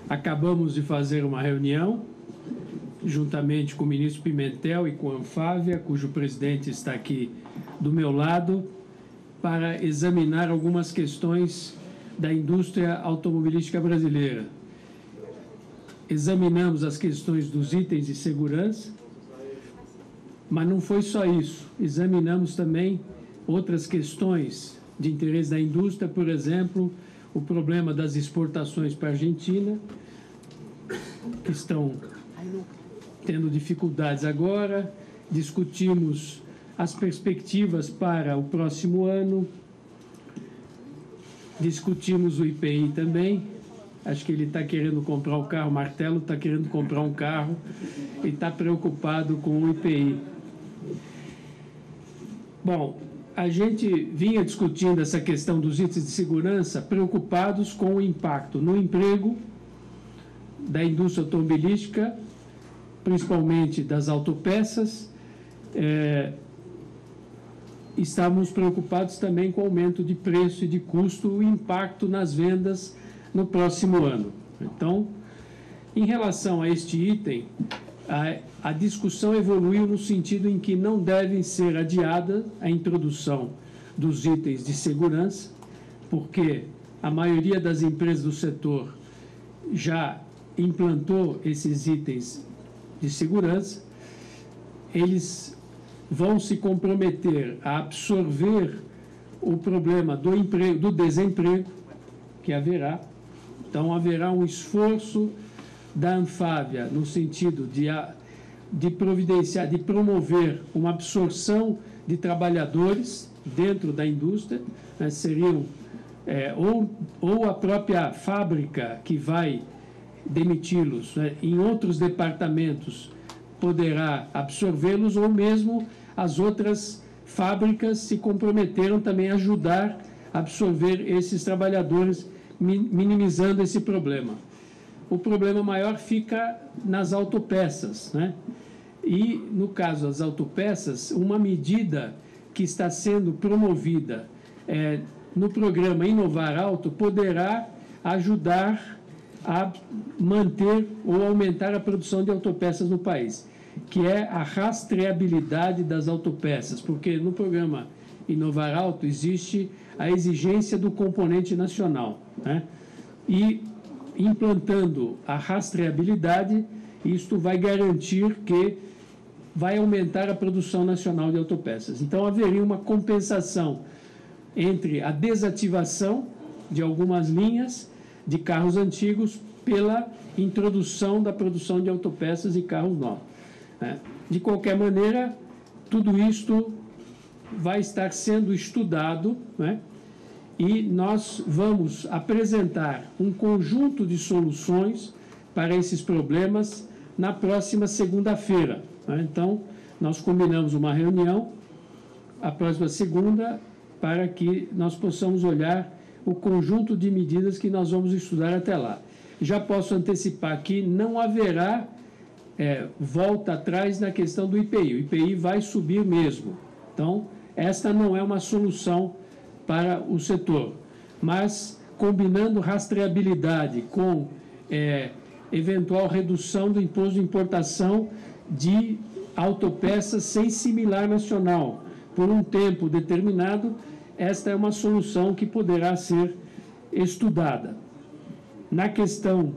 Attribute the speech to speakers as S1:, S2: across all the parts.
S1: acabamos de fazer uma reunião, juntamente com o ministro Pimentel e com a Anfávia, cujo presidente está aqui do meu lado, para examinar algumas questões da indústria automobilística brasileira. Examinamos as questões dos itens de segurança, mas não foi só isso. Examinamos também outras questões de interesse da indústria, por exemplo, o problema das exportações para a Argentina, que estão tendo dificuldades agora. Discutimos as perspectivas para o próximo ano, discutimos o IPI também. Acho que ele está querendo comprar o carro, o Martelo está querendo comprar um carro e está preocupado com o IPI. Bom, a gente vinha discutindo essa questão dos itens de segurança, preocupados com o impacto no emprego da indústria automobilística, principalmente das autopeças. Estávamos preocupados também com o aumento de preço e de custo, o impacto nas vendas no próximo ano. Então, em relação a este item, a discussão evoluiu no sentido em que não deve ser adiada a introdução dos itens de segurança, porque a maioria das empresas do setor já implantou esses itens de segurança. Eles vão se comprometer a absorver o problema do emprego, do desemprego que haverá. Então, haverá um esforço da Anfávia no sentido de providenciar, de promover uma absorção de trabalhadores dentro da indústria, né? Seriam ou a própria fábrica que vai demiti-los, né? Em outros departamentos poderá absorvê-los, ou mesmo as outras fábricas se comprometeram também a ajudar a absorver esses trabalhadores, minimizando esse problema. O problema maior fica nas autopeças, né? E, no caso das autopeças, uma medida que está sendo promovida no programa Inovar Auto poderá ajudar a manter ou aumentar a produção de autopeças no país, que é a rastreabilidade das autopeças, porque no programa Inovar Auto existe a exigência do componente nacional, né? E implantando a rastreabilidade, isto vai garantir que vai aumentar a produção nacional de autopeças. Então, haveria uma compensação entre a desativação de algumas linhas de carros antigos pela introdução da produção de autopeças e carros novos, né? De qualquer maneira, tudo isto vai estar sendo estudado, né? E nós vamos apresentar um conjunto de soluções para esses problemas na próxima segunda-feira, né? Então, nós combinamos uma reunião a próxima segunda para que nós possamos olhar o conjunto de medidas que nós vamos estudar até lá. Já posso antecipar que não haverá volta atrás na questão do IPI. O IPI vai subir mesmo. Então, esta não é uma solução para o setor, mas combinando rastreabilidade com eventual redução do imposto de importação de autopeças sem similar nacional por um tempo determinado, esta é uma solução que poderá ser estudada. Na questão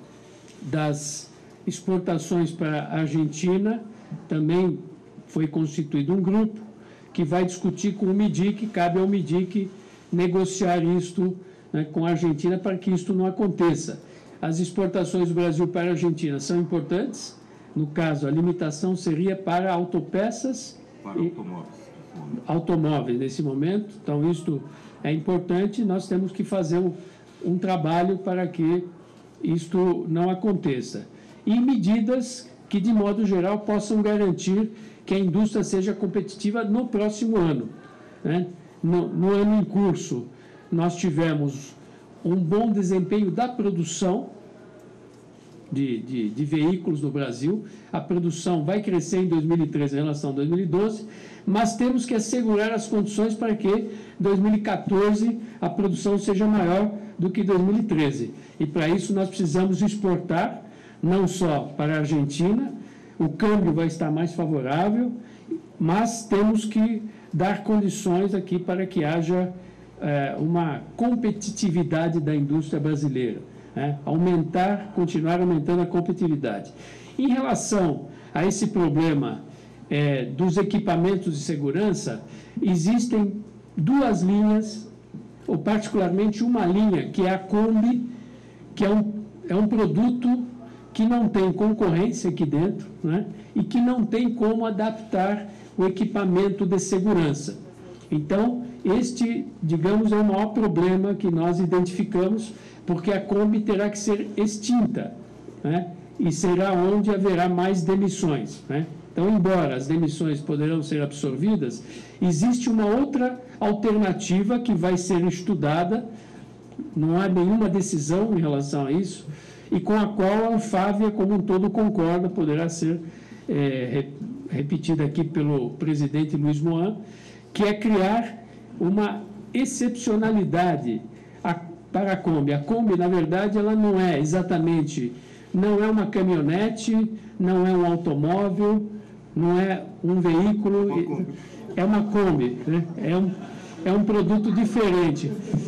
S1: das exportações para a Argentina, também foi constituído um grupo que vai discutir com o MIDIC, cabe ao MIDIC negociar isto, né, com a Argentina para que isto não aconteça. As exportações do Brasil para a Argentina são importantes. No caso, a limitação seria para autopeças e automóveis nesse momento. Então, isto é importante. Nós temos que fazer um trabalho para que isto não aconteça. E medidas que, de modo geral, possam garantir que a indústria seja competitiva no próximo ano, né? No ano em curso, nós tivemos um bom desempenho da produção de veículos no Brasil. A produção vai crescer em 2013 em relação a 2012, mas temos que assegurar as condições para que em 2014 a produção seja maior, do que 2013. E, para isso, nós precisamos exportar, não só para a Argentina, o câmbio vai estar mais favorável, mas temos que dar condições aqui para que haja uma competitividade da indústria brasileira, né? Continuar aumentando a competitividade. Em relação a esse problema dos equipamentos de segurança, existem duas linhas, ou particularmente uma linha, que é a Kombi, que é um produto que não tem concorrência aqui dentro, né? E que não tem como adaptar o equipamento de segurança. Então, este, digamos, é o maior problema que nós identificamos, porque a Kombi terá que ser extinta, né? E será onde haverá mais demissões, né? Então, embora as demissões poderão ser absorvidas, existe uma outra alternativa que vai ser estudada, não há nenhuma decisão em relação a isso, e com a qual a Anfávia, como um todo, concorda, poderá ser repetida aqui pelo presidente Luiz Moan, que é criar uma excepcionalidade para a Kombi. A Kombi, na verdade, ela não é exatamente, não é uma caminhonete, não é um automóvel, não é um veículo, é uma Kombi, né? É um produto diferente.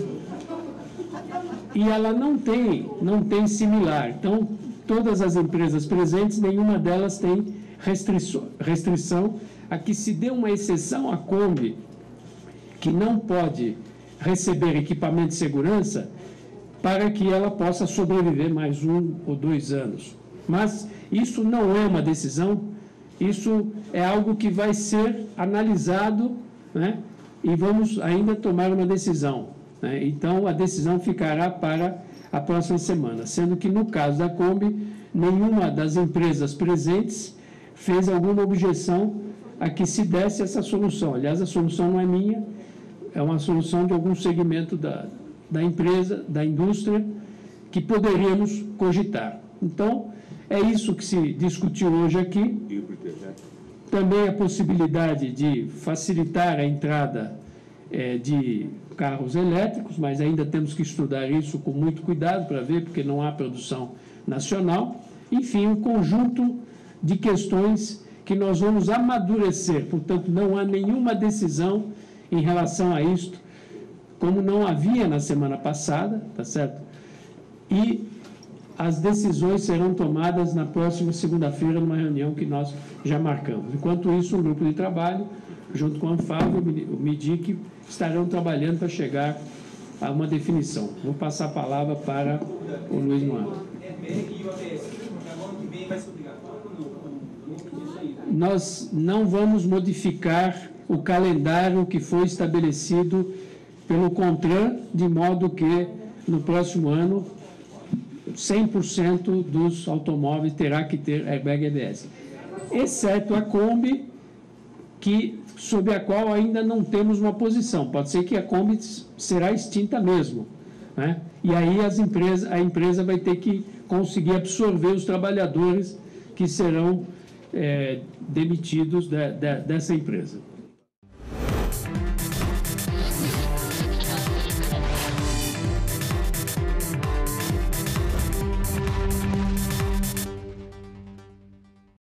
S1: E ela não tem similar. Então, todas as empresas presentes, nenhuma delas tem restrição a que se dê uma exceção à Kombi, que não pode receber equipamento de segurança, para que ela possa sobreviver mais 1 ou 2 anos. Mas isso não é uma decisão, isso é algo que vai ser analisado, né? E vamos ainda tomar uma decisão, né? Então, a decisão ficará para a próxima semana, sendo que, no caso da Kombi, nenhuma das empresas presentes fez alguma objeção a que se desse essa solução. Aliás, a solução não é minha, é uma solução de algum segmento da empresa, da indústria, que poderíamos cogitar. Então, é isso que se discutiu hoje aqui. Também a possibilidade de facilitar a entrada de carros elétricos, mas ainda temos que estudar isso com muito cuidado para ver, porque não há produção nacional. Enfim, um conjunto de questões que nós vamos amadurecer. Portanto, não há nenhuma decisão em relação a isto, como não havia na semana passada, tá certo? E as decisões serão tomadas na próxima segunda-feira, numa reunião que nós já marcamos. Enquanto isso, um grupo de trabalho, junto com a Anfávia, o MIDIC, estarão trabalhando para chegar a uma definição. Vou passar a palavra para o Luiz Moan. Nós não vamos modificar o calendário que foi estabelecido pelo CONTRAN, de modo que, no próximo ano, 100% dos automóveis terá que ter airbag ABS, exceto a Kombi, sob a qual ainda não temos uma posição. Pode ser que a Kombi será extinta mesmo, né? E aí a empresa vai ter que conseguir absorver os trabalhadores que serão demitidos dessa empresa.